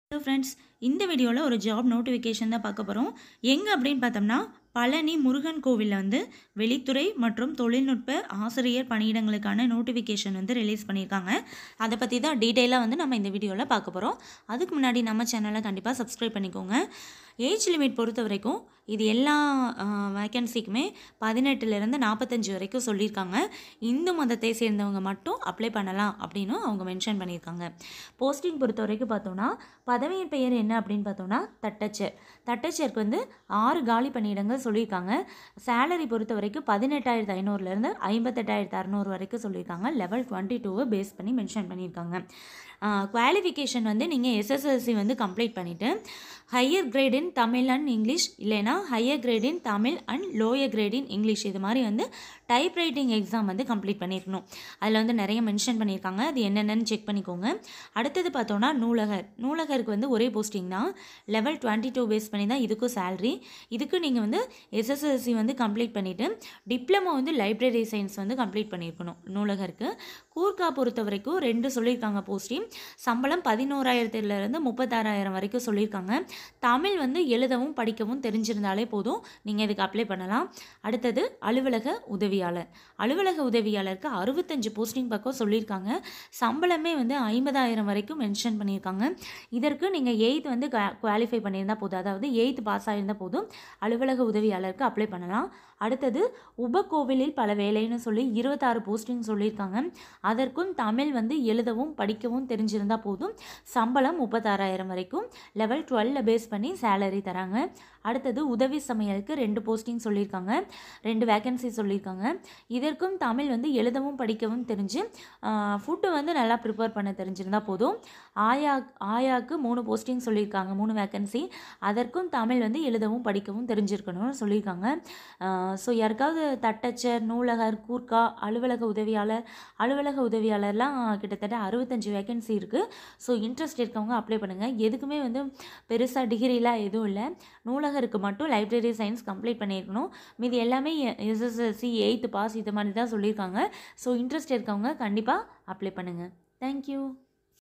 Hello friends, இந்த வீடியோவில் ஒரு ஜாப் நோட்டிஃபிகேஷன் தான் பார்க்க போகிறோம். எங்கே அப்படின்னு பார்த்தோம்னா பழனி முருகன் கோவிலில் வந்து வெளித்துறை மற்றும் தொழில்நுட்ப ஆசிரியர் பணியிடங்களுக்கான நோட்டிஃபிகேஷன் வந்து ரிலீஸ் பண்ணியிருக்காங்க. அதை பற்றி தான் டீட்டெயிலாக வந்து நம்ம இந்த வீடியோவில் பார்க்க போகிறோம். அதுக்கு முன்னாடி நம்ம சேனலை கண்டிப்பாக சப்ஸ்கிரைப் பண்ணிக்கோங்க. ஏஜ் லிமிட் பொறுத்த வரைக்கும் இது எல்லா வேக்கன்சிக்குமே 18லேருந்து 45 வரைக்கும் சொல்லியிருக்காங்க. இந்து மதத்தை சேர்ந்தவங்க மட்டும் அப்ளை பண்ணலாம் அப்படின்னு அவங்க மென்ஷன் பண்ணியிருக்காங்க. போஸ்டிங் பொறுத்த வரைக்கும் பார்த்தோம்னா பதவியின் பெயர் என்ன அப்படின்னு பார்த்தோம்னா தட்டச்சருக்கு வந்து 6 காலி பணியிடங்கள் சொல்லியிருக்காங்க. சேலரி பொறுத்த வரைக்கும் 18,500லேருந்து 58,600 வரைக்கும் சொல்லியிருக்காங்க. லெவல் 22 பேஸ் பண்ணி மென்ஷன் பண்ணியிருக்காங்க. குவாலிஃபிகேஷன் வந்து நீங்கள் எஸ்எஸ்எல்சி வந்து கம்ப்ளீட் பண்ணிவிட்டு higher grade in Tamil and English இல்லைனா higher grade in Tamil and lower grade in English இது மாதிரி வந்து டைப் ரைட்டிங் எக்ஸாம் வந்து கம்ப்ளீட் பண்ணியிருக்கணும். அதில் வந்து நிறைய மென்ஷன் பண்ணியிருக்காங்க. அது என்னென்னு செக் பண்ணிக்கோங்க. அடுத்தது பார்த்தோன்னா நூலகருக்கு வந்து ஒரே போஸ்டிங் தான். லெவல் 22 பேஸ் பண்ணி தான் இதுக்கும் சேலரி. இதுக்கு நீங்கள் வந்து எஸ்எஸ்எல்சி வந்து கம்ப்ளீட் பண்ணிவிட்டு டிப்ளமோ வந்து லைப்ரரி சயின்ஸ் வந்து கம்ப்ளீட் பண்ணியிருக்கணும். நூலகருக்கு கூர்க்கா பொறுத்த வரைக்கும் 2 சொல்லியிருக்காங்க போஸ்டிங். சம்பளம் 11,000லேருந்து 36,000 வரைக்கும் சொல்லியிருக்காங்க. தமிழ் வந்து எழுதவும் படிக்கவும் தெரிஞ்சிருந்தாலே போதும், நீங்கள் இதுக்கு அப்ளை பண்ணலாம். அடுத்தது அலுவலக உதவியாளருக்கு 65 போஸ்டிங் பக்கம் சொல்லியிருக்காங்க. சம்பளமே வந்து 50,000 வரைக்கும் மென்ஷன் பண்ணியிருக்காங்க. இதற்கு நீங்கள் 8th வந்து குவாலிஃபை பண்ணியிருந்தால் போதும், அதாவது 8th பாஸ் ஆகியிருந்தால் போதும் அலுவலக உதவியாளருக்கு அப்ளை பண்ணலாம். அடுத்தது உபகோவிலில் பல வேலைன்னு சொல்லி 26 போஸ்டிங் சொல்லியிருக்காங்க. அதற்கும் தமிழ் வந்து எழுதவும் படிக்கவும் தெரிஞ்சிருந்தால் போதும். சம்பளம் 36,000 வரைக்கும். லெவல் 12 பேஸ் பண்ணி சேலரி தராங்க. அடுத்தது உதவி சமையலுக்கு 2 போஸ்டிங் சொல்லியிருக்காங்க. 2 வேக்கன்சி சொல்லியிருக்காங்க. இதற்கும் தமிழ் வந்து எழுதவும் படிக்கவும் தெரிஞ்சு ஃபுட்டு வந்து நல்லா ப்ரிப்பேர் பண்ண தெரிஞ்சிருந்தால் போதும். ஆயாக்கு 3 போஸ்டிங் சொல்லியிருக்காங்க, 3 வேக்கன்சி. அதற்கும் தமிழ் வந்து எழுதவும் படிக்கவும் தெரிஞ்சிருக்கணும்னு சொல்லியிருக்காங்க. ஸோ யாருக்காவது தட்டச்சர், நூலகர், கூர்க்கா, அலுவலக உதவியாளர்லாம் கிட்டத்தட்ட 65 வேக்கன்சி இருக்குது. ஸோ இன்ட்ரெஸ்ட் இருக்கவங்க அப்ளை பண்ணுங்கள். எதுக்குமே வந்து பெருசாக டிகிரிலாம் எதுவும் இல்லை. நூலகருக்கு மட்டும் லைப்ரரி சயின்ஸ் கம்ப்ளீட் பண்ணியிருக்கணும். மீது எல்லாமே எஸ்எஸ்எல்சி 8th பாஸ் இது மாதிரி தான் சொல்லியிருக்காங்க. ஸோ இன்ட்ரெஸ்ட் இருக்கவங்க கண்டிப்பாக அப்ளை பண்ணுங்கள். தேங்க்யூ.